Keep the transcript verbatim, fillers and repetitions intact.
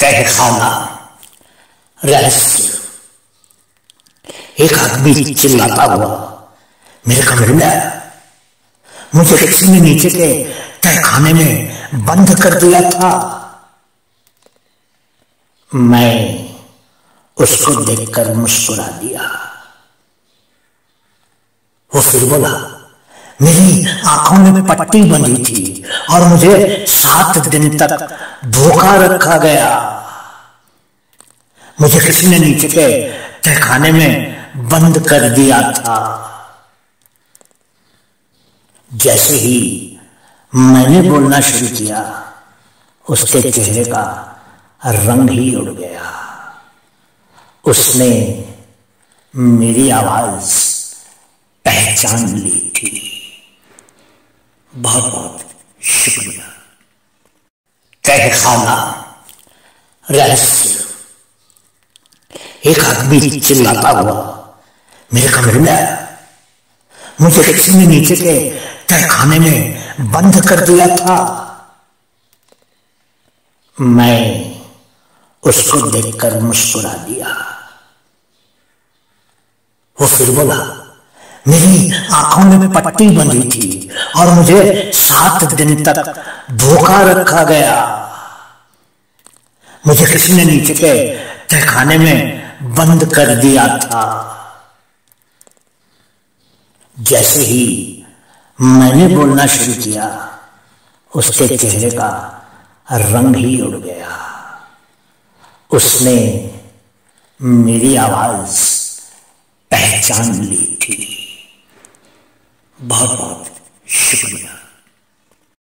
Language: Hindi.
तहखाना रहस्य। एक आदमी चिल्लाता हुआ मेरे कमरे में आया। मुझे किसी ने नीचे के तहखाने में बंद कर दिया था। मैं उसको देखकर मुस्कुरा दिया। वो फिर बोला, मेरी आंखों में पट्टी बंधी थी और मुझे सात दिन तक धोखा रखा गया। मुझे किसी ने नीचे के तहखाने में बंद कर दिया था। जैसे ही मैंने बोलना शुरू किया, उसके चेहरे का रंग ही उड़ गया। उसने मेरी आवाज पहचान ली थी। बहुत बहुत शुक्रिया। तहखाना रहस्य। एक आदमी चिल्लाता हुआ मेरे कमरे में आया। मुझे किसी ने नीचे के तहखाने में बंद कर दिया था। मैं उसको देखकर मुस्कुरा दिया। वो फिर बोला, मेरी आंखों में पट्टी बंधी थी और मुझे सात दिन तक धोखा रखा गया। मुझे किसी ने नीचे के तहखाने में बंद कर दिया था। जैसे ही मैंने बोलना शुरू किया, उसके चेहरे का रंग ही उड़ गया। उसने मेरी आवाज पहचान ली थी। बहुत बहुत शुक्रिया।